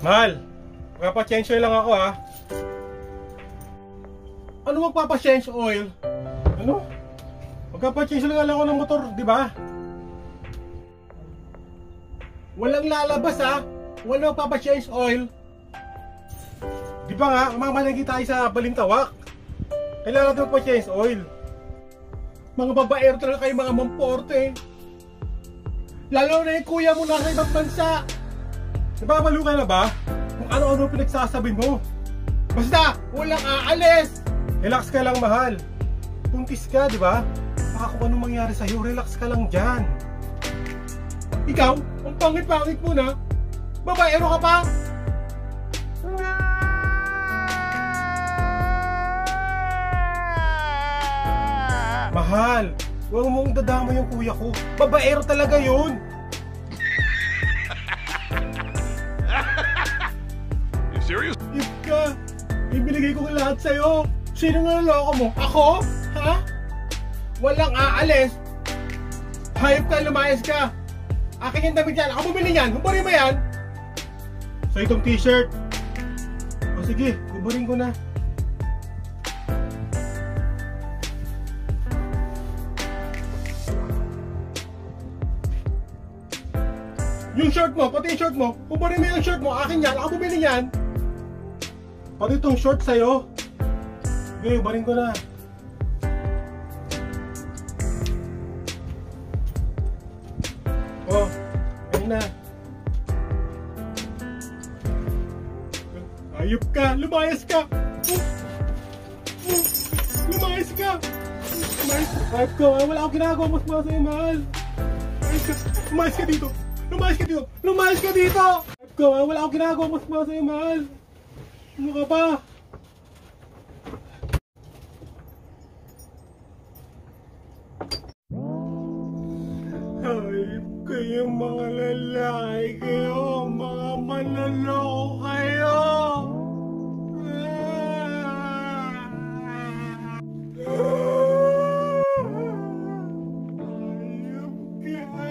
Mahal, magpapa-change oil lang ako ha. Ano magpapa-change oil? Ano? Magpapa-change oil lang ako ng motor, di ba? Walang lalabas ha. Walang magpapa-change oil. Di ba nga, mamalagi tayo sa balintawak. Kailangan natin magpa-change oil. Mga babaero talaga kayo, mga mamporte. Lalo na yung kuya mo nasa ibang bansa. Nababalo ka na ba? Kung ano-ano pinagsasabi mo. Basta, walang aalis. Relax ka lang, mahal. Puntis ka, di ba? Baka kung anong mangyari sa'yo, relax ka lang dyan. Ikaw, ang pangit-pangit mo na. Babaero ka pa? Mahal, huwag mong dadama yung kuya ko. Babaero talaga yun. You serious? If ka, ibinigay ko lahat sa'yo. Sino nga naloko mo? Ako? Ha? Walang aalis. Hayop ka, lumayas ka. Akin yung damit yan. Ako bumili yan. Hubarin mo yan. So itong t-shirt. O sige, hubarin ko na. Yung short mo, pati yung short mo. Hubarin mo yung short mo. Akin yan. Ako bumili yan. Pati itong short sa'yo. Okay, hubarin ko na. Oh, ayun na. Ayop ka, lumayas ka. Lumayas ka. Lumayas ka. Wala akong ginagawa, mas mga sa'yo, mahal. Lumayas ka dito. Lumayas ka dito. Lumayas ka dito. Wala akong ginagawa, mas mga sa'yo, mahal. Ano ka pa? Ayop kayo, mga lalaki kayo. Mga manloloko kayo. Ayop ka.